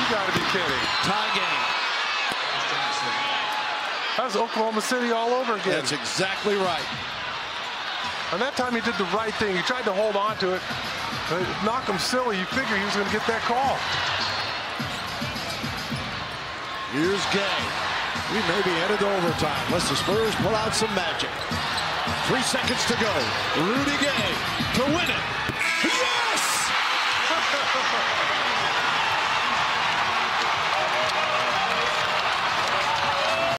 got to be kidding. Tie game. That's Oklahoma City all over again. That's exactly right. And that time he did the right thing. He tried to hold on to it. But knock him silly. You figure he was going to get that call. Here's Gay. We may be headed to overtime unless the Spurs pull out some magic. 3 seconds to go. Rudy Gay to win